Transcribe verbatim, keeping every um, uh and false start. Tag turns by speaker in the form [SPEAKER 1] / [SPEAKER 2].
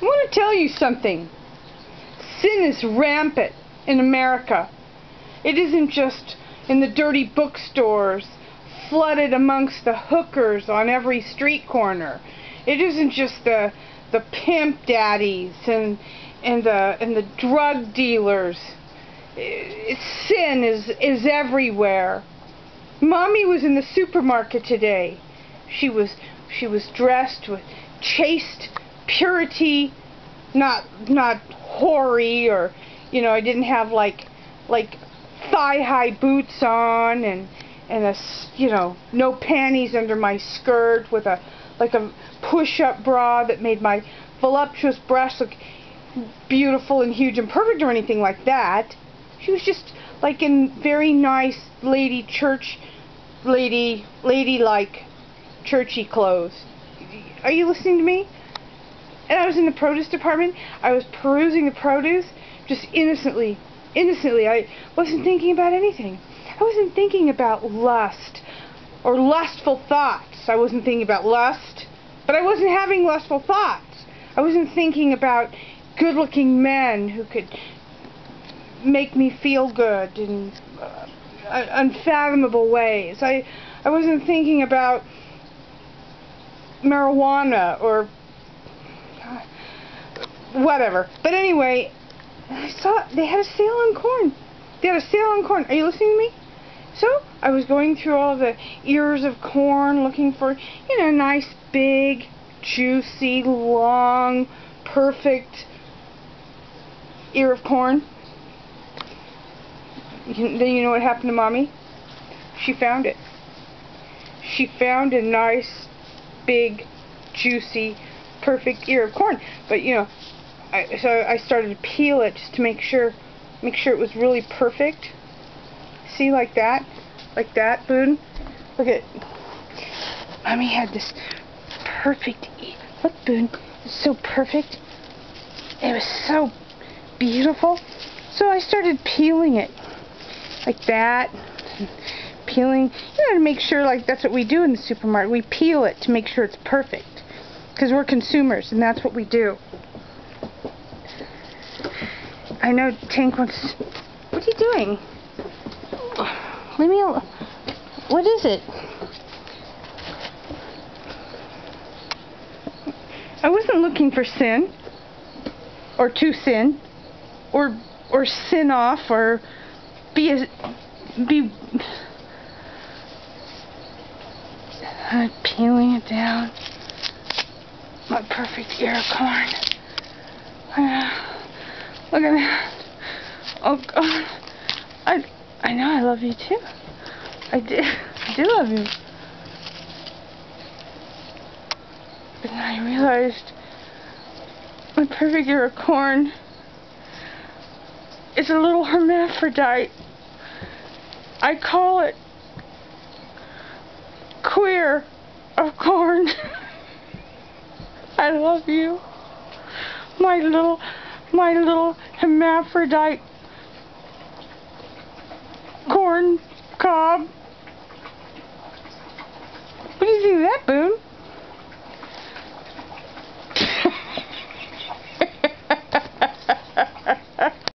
[SPEAKER 1] want to tell you something. Sin is rampant in America. It isn't just in the dirty bookstores, flooded amongst the hookers on every street corner. It isn't just the the pimp daddies and and the and the drug dealers. It, sin is is everywhere. Mommy was in the supermarket today. She was she was dressed with chaste purity, not not hoary, or you know, I didn't have like like thigh-high boots on and and a you know no panties under my skirt with a like a push-up bra that made my voluptuous breasts look beautiful and huge and perfect or anything like that. She was just like in very nice lady church lady ladylike churchy clothes. Are you listening to me? And I was in the produce department. I was perusing the produce just innocently. Innocently. I wasn't thinking about anything. I wasn't thinking about lust or lustful thoughts. I wasn't thinking about lust, but I wasn't having lustful thoughts. I wasn't thinking about good-looking men who could make me feel good in uh, unfathomable ways. I, I wasn't thinking about marijuana or whatever. But anyway, I saw they had a sale on corn. They had a sale on corn. Are you listening to me? So I was going through all the ears of corn, looking for, you know, nice, big, juicy, long, perfect ear of corn. You, then you know what happened to Mommy? She found it. She found a nice, big, juicy, perfect ear of corn. But you know, I, so I started to peel it just to make sure, make sure it was really perfect. See, like that, like that, Boone. Look at, Mommy had this perfect ear. Look, Boone, it's so perfect. It was so beautiful. So I started peeling it, like that. Peeling, you know, to make sure, like that's what we do in the supermarket. We peel it to make sure it's perfect, because we're consumers, and that's what we do. I know Tank wants. What are you doing? Leave me alone. What is it? I wasn't looking for sin, or to sin, or or sin off, or be a, be. I'm peeling it down. My perfect ear of corn. Look at that. Oh God. I I know I love you too. I do. I do love you. But then I realized my perfect ear of corn is a little hermaphrodite. I call it queer of corn. I love you, my little, my little hermaphrodite corn.